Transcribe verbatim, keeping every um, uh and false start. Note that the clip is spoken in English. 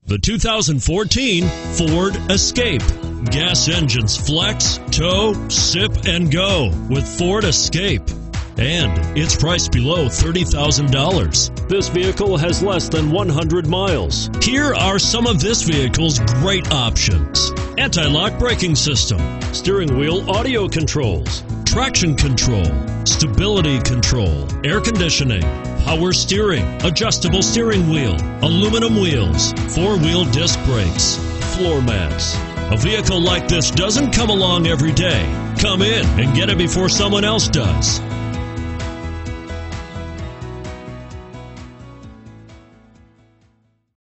The two thousand fourteen Ford Escape. Gas engines flex, tow, sip, and go with Ford Escape. And it's priced below thirty thousand dollars. This vehicle has less than one hundred miles. Here are some of this vehicle's great options: anti-lock braking system, steering wheel audio controls, traction control, stability control, air conditioning, power steering, adjustable steering wheel, aluminum wheels, four-wheel disc brakes, floor mats. A vehicle like this doesn't come along every day. Come in and get it before someone else does.